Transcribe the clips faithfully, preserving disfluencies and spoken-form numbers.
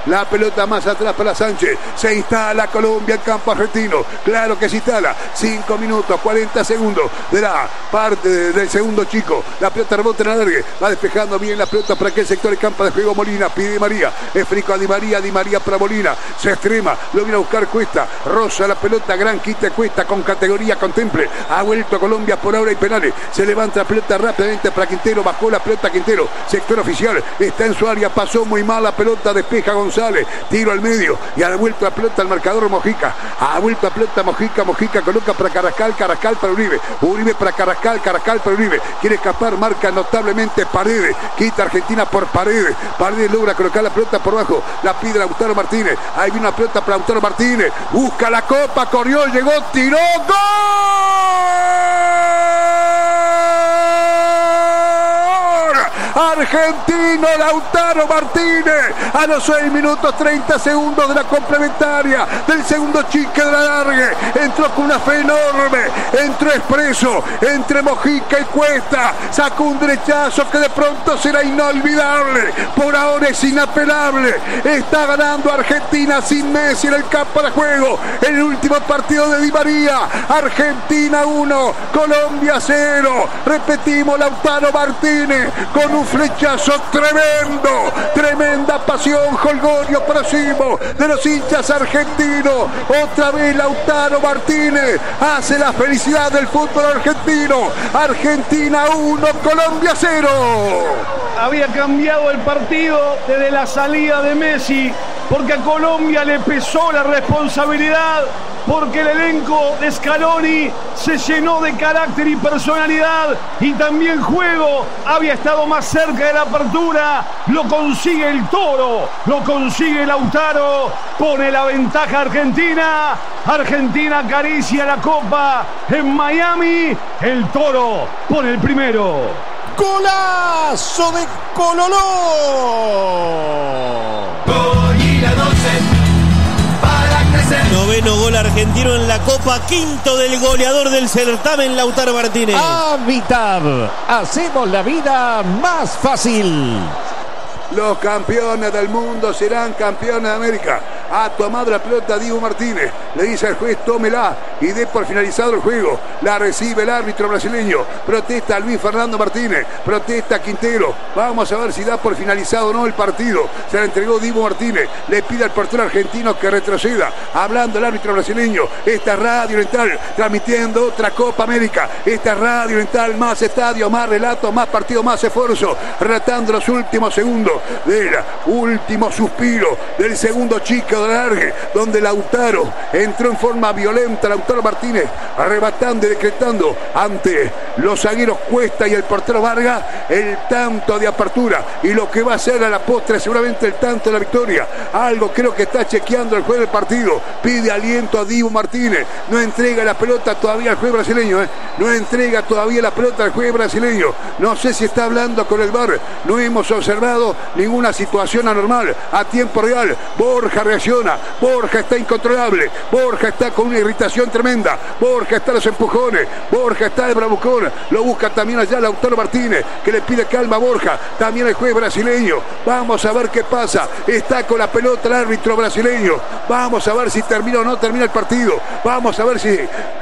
La pelota más atrás para Sánchez. Se instala Colombia en campo argentino. Claro que se instala. cinco minutos, cuarenta segundos de la parte del segundo chico. La pelota rebota en alargue. Va despejando bien la pelota para aquel sector del campo de juego. Molina pide Di María. Es frico a Di María. Di María para Molina. Se extrema. Lo viene a buscar Cuesta. Rosa la pelota. Gran quita Cuesta con categoría. Contemple. Ha vuelto Colombia por ahora y penales. Se levanta la pelota rápidamente para Quintero. Bajó la pelota Quintero. Sector oficial. Está en su área. Pasó muy mal la pelota. Despeja González. Tiro al medio. Y ha vuelto la pelota al marcador Mojica. Ha vuelto la pelota Mojica. Mojica coloca para Carrascal. Carrascal para Uribe. Uribe para Carrascal. Carrascal para Uribe. Quiere escapar. Marca notablemente Paredes. Quita Argentina por Paredes. Paredes logra colocar la pelota por abajo. La pide Lautaro Martínez. Ahí viene una pelota para Lautaro Martínez. Busca la copa. Corrió. Llegó. Tiró. ¡Gol! Argentino Lautaro Martínez a los seis minutos treinta segundos de la complementaria del segundo chique de la largue. Entró con una fe enorme, entró expreso entre Mojica y Cuesta, sacó un derechazo que de pronto será inolvidable, por ahora es inapelable. Está ganando Argentina sin Messi en el campo de juego. El último partido de Di María. Argentina uno, Colombia cero. Repetimos, Lautaro Martínez con un flechazo tremendo, tremenda pasión, jolgorio próximo de los hinchas argentinos. Otra vez Lautaro Martínez hace la felicidad del fútbol argentino. Argentina uno, Colombia cero. Había cambiado el partido desde la salida de Messi, porque a Colombia le pesó la responsabilidad, porque el elenco de Scaloni se llenó de carácter y personalidad, y también juego. Había estado más cerca de la apertura. Lo consigue el Toro, lo consigue Lautaro, pone la ventaja Argentina. Argentina acaricia la copa en Miami. El Toro pone el primero. ¡Golazo de Cololó! Gol y la doce para crecer. Noveno gol argentino en la Copa, quinto del goleador del certamen, Lautaro Martínez. A mitad, hacemos la vida más fácil. Los campeones del mundo serán campeones de América. Ha tomado la pelota Diego Martínez. Le dice al juez, tómela y dé por finalizado el juego. La recibe el árbitro brasileño. Protesta Luis Fernando Martínez. Protesta Quintero. Vamos a ver si da por finalizado o no el partido. Se la entregó Diego Martínez. Le pide al portero argentino que retroceda. Hablando el árbitro brasileño. Esta es Radio Oriental, transmitiendo otra Copa América. Esta es Radio Oriental, más estadio, más relato, más partido, más esfuerzo. Relatando los últimos segundos del último suspiro del segundo chico de largue, donde Lautaro entró en forma violenta. Lautaro Martínez arrebatando y decretando ante los zagueros Cuesta y el portero Vargas el tanto de apertura, y lo que va a ser a la postre seguramente el tanto de la victoria. Algo creo que está chequeando el juez del partido. Pide aliento a Diego Martínez. No entrega la pelota todavía al juez brasileño, ¿eh? No entrega todavía la pelota al juez brasileño. No sé si está hablando con el V A R. No hemos observado ninguna situación anormal a tiempo real. Borja reacciona. Borja está incontrolable. Borja está con una irritación tremenda. Borja está a los empujones. Borja está de bravucón. Lo busca también allá Lautaro Martínez, que le pide calma a Borja. También el juez brasileño. Vamos a ver qué pasa. Está con la pelota el árbitro brasileño. Vamos a ver si termina o no termina el partido. Vamos a ver si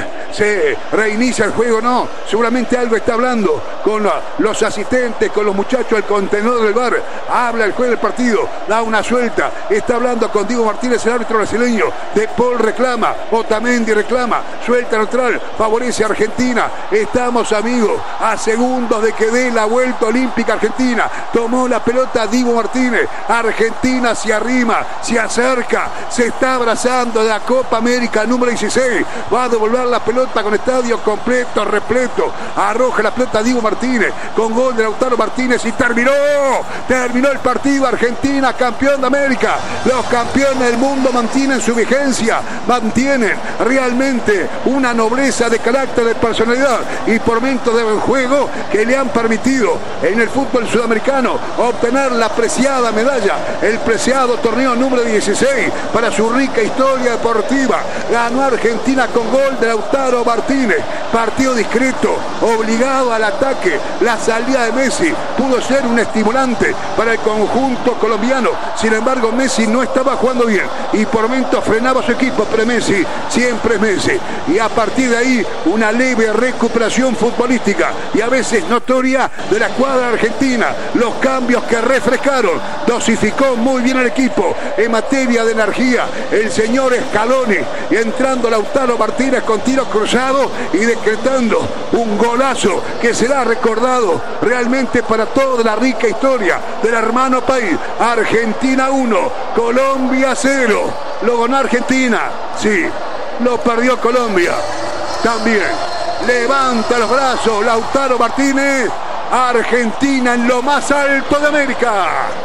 se reinicia el juego o no. Seguramente algo está hablando con los asistentes, con los muchachos del contenedor del V A R. Habla el juez del partido, da una suelta. Está hablando con Diego Martínez, el árbitro brasileño. De Paul reclama, Otamendi reclama. Suelta neutral, favorece a Argentina. Estamos, amigos, a segundos de que dé la vuelta olímpica Argentina. Tomó la pelota Diego Martínez. Argentina se arrima, se acerca, se está abrazando de la Copa América número dieciséis. Va a devolver la pelota con estadio completo, repleto. Arroja la pelota Diego Martínez con gol de Lautaro Martínez y terminó. Terminó el partido. Argentina, campeón de América. Los campeones campeones del mundo mantienen su vigencia, mantienen realmente una nobleza de carácter, de personalidad y por momentos de buen juego que le han permitido en el fútbol sudamericano obtener la preciada medalla, el preciado torneo número dieciséis para su rica historia deportiva. Ganó Argentina con gol de Lautaro Martínez, partido discreto, obligado al ataque. La salida de Messi pudo ser un estimulante para el conjunto colombiano, sin embargo Messi no estaba jugando bien y por momentos frenaba a su equipo, pero Messi siempre es Messi, y a partir de ahí una leve recuperación futbolística y a veces notoria de la cuadra argentina. Los cambios que refrescaron, dosificó muy bien el equipo en materia de energía el señor Scaloni, y entrando Lautaro Martínez con tiro cruzado y decretando un golazo que será recordado realmente para toda la rica historia del hermano país. Argentina uno, Colombia cero. Lo ganó Argentina, sí, lo perdió Colombia también. Levanta los brazos Lautaro Martínez. Argentina en lo más alto de América.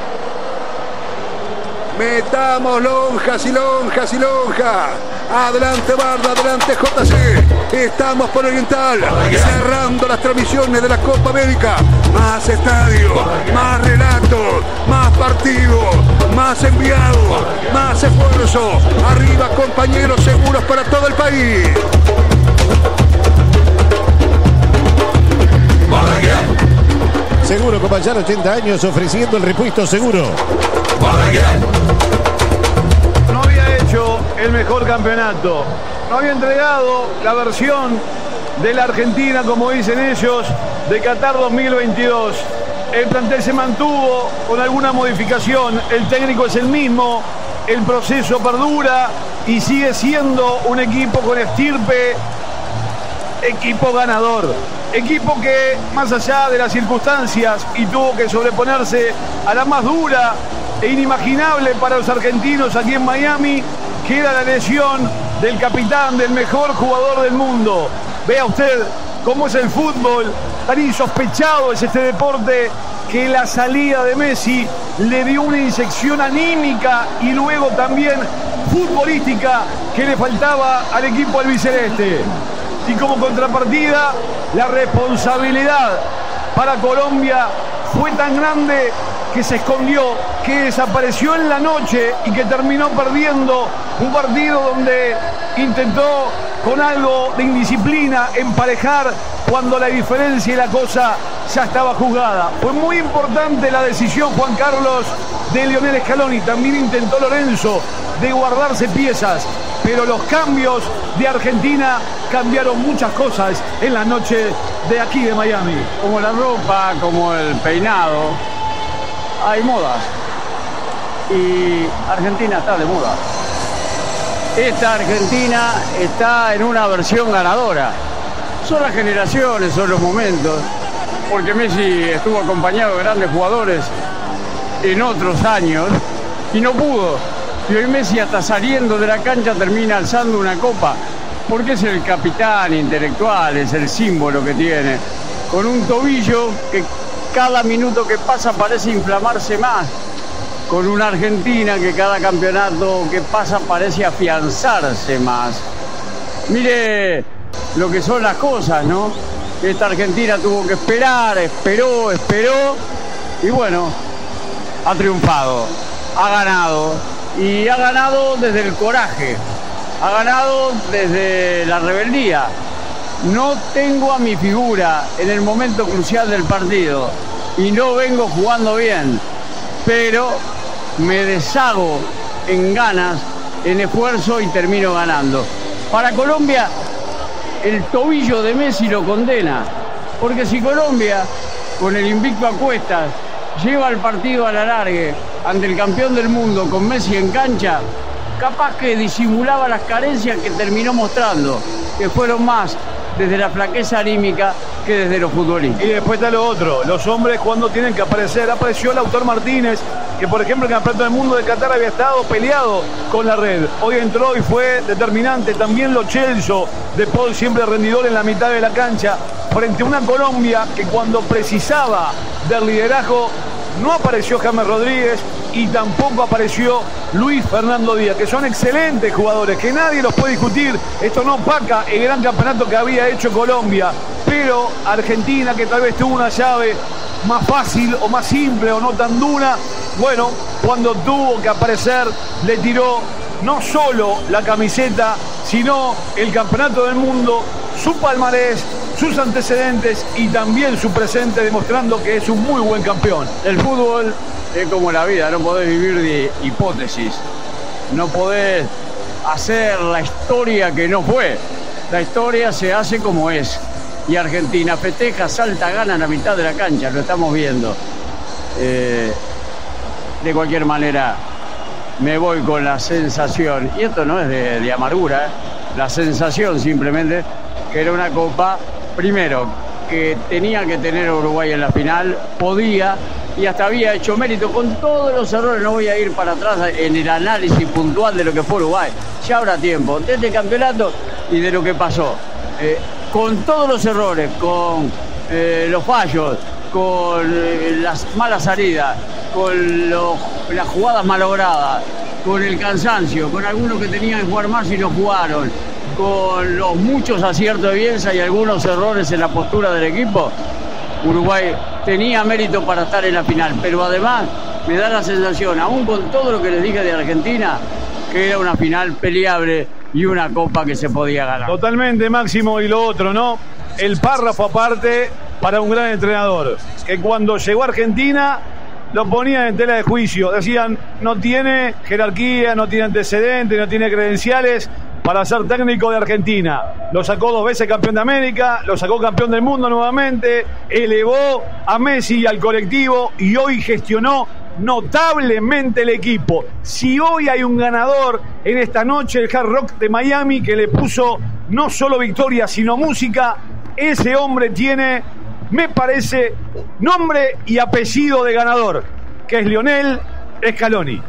Metamos lonjas y lonjas y lonjas. Adelante Barda, adelante J C. Estamos por Oriental, cerrando las transmisiones de la Copa América. Más estadios, más relatos, más partidos, más enviados, más esfuerzo. Arriba compañeros, seguros para todo el país. Seguro Copayar, ochenta años ofreciendo el repuesto seguro. No había hecho el mejor campeonato, no había entregado la versión de la Argentina, como dicen ellos, de Qatar dos mil veintidós. El plantel se mantuvo con alguna modificación, el técnico es el mismo, el proceso perdura y sigue siendo un equipo con estirpe, equipo ganador. Equipo que, más allá de las circunstancias, y tuvo que sobreponerse a la más dura e inimaginable para los argentinos aquí en Miami, que era la lesión del capitán, del mejor jugador del mundo. Vea usted cómo es el fútbol, tan insospechado es este deporte, que la salida de Messi le dio una inyección anímica y luego también futbolística que le faltaba al equipo albiceleste. Y como contrapartida, la responsabilidad para Colombia fue tan grande que se escondió, que desapareció en la noche y que terminó perdiendo un partido donde intentó con algo de indisciplina emparejar cuando la diferencia y la cosa ya estaba jugada. Fue muy importante la decisión, Juan Carlos, de Lionel Scaloni. También intentó Lorenzo de guardarse piezas, pero los cambios de Argentina cambiaron muchas cosas en la noche de aquí de Miami. Como la ropa, como el peinado, hay modas. Y Argentina está de moda. Esta Argentina está en una versión ganadora. Son las generaciones, son los momentos. Porque Messi estuvo acompañado de grandes jugadores en otros años y no pudo. Y hoy Messi, hasta saliendo de la cancha, termina alzando una copa, porque es el capitán intelectual, es el símbolo que tiene, con un tobillo que cada minuto que pasa parece inflamarse más, con una Argentina que cada campeonato que pasa parece afianzarse más. Mire lo que son las cosas, ¿no? Esta Argentina tuvo que esperar, esperó, esperó, y bueno, ha triunfado, ha ganado. Y ha ganado desde el coraje, ha ganado desde la rebeldía. No tengo a mi figura en el momento crucial del partido y no vengo jugando bien, pero me deshago en ganas, en esfuerzo y termino ganando. Para Colombia, el tobillo de Messi lo condena, porque si Colombia, con el invicto a cuestas, lleva el partido a la largue ante el campeón del mundo con Messi en cancha, capaz que disimulaba las carencias que terminó mostrando, que fueron más desde la flaqueza anímica que desde los futbolistas. Y después está lo otro, los hombres cuando tienen que aparecer. Apareció Lautaro Martínez, que por ejemplo el campeonato del mundo de Qatar había estado peleado con la red. Hoy entró y fue determinante. También Lo Celso, de Paul, siempre rendidor en la mitad de la cancha, frente a una Colombia que cuando precisaba del liderazgo no apareció James Rodríguez, y tampoco apareció Luis Fernando Díaz, que son excelentes jugadores, que nadie los puede discutir. Esto no opaca el gran campeonato que había hecho Colombia, pero Argentina, que tal vez tuvo una llave más fácil o más simple o no tan dura, bueno, cuando tuvo que aparecer le tiró no solo la camiseta, sino el campeonato del mundo, su palmarés, sus antecedentes y también su presente, demostrando que es un muy buen campeón. El fútbol es como la vida, no podés vivir de hipótesis, no podés hacer la historia que no fue. La historia se hace como es. Y Argentina festeja, salta, gana en la mitad de la cancha, lo estamos viendo. Eh, de cualquier manera, me voy con la sensación, y esto no es de, de amargura, ¿eh? La sensación simplemente que era una copa, primero, que tenía que tener Uruguay en la final, podía, y hasta había hecho mérito con todos los errores. No voy a ir para atrás en el análisis puntual de lo que fue Uruguay, ya habrá tiempo, de este campeonato y de lo que pasó. Eh, con todos los errores, con eh, los fallos, con eh, las malas salidas, con los, las jugadas malogradas, con el cansancio, con algunos que tenían que jugar más y no jugaron, con los muchos aciertos de Bielsa y algunos errores en la postura del equipo, Uruguay tenía mérito para estar en la final, pero además me da la sensación, aún con todo lo que les dije de Argentina, que era una final peleable y una copa que se podía ganar. Totalmente, Máximo, y lo otro, ¿no? El párrafo aparte para un gran entrenador, que cuando llegó a Argentina lo ponían en tela de juicio. Decían, no tiene jerarquía, no tiene antecedentes, no tiene credenciales para ser técnico de Argentina. Lo sacó dos veces campeón de América, lo sacó campeón del mundo nuevamente, elevó a Messi y al colectivo y hoy gestionó notablemente el equipo. Si hoy hay un ganador en esta noche, el Hard Rock de Miami, que le puso no solo victoria sino música, ese hombre tiene, me parece, nombre y apellido de ganador, que es Lionel Scaloni.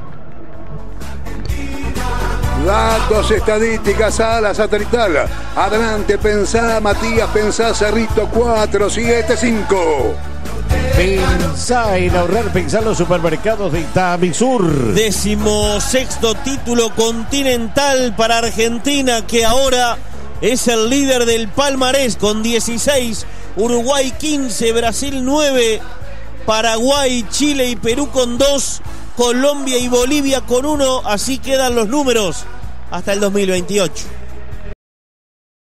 Datos, estadísticas, a la satelital. Adelante, pensá, Matías, pensá, Cerrito, cuatro, siete, cinco. Pensá en ahorrar, pensá en los supermercados de Tamisur. Decimosexto título continental para Argentina, que ahora es el líder del palmarés con dieciséis, Uruguay quince, Brasil nueve, Paraguay, Chile y Perú con dos, Colombia y Bolivia con uno. Así quedan los números hasta el dos mil veintiocho.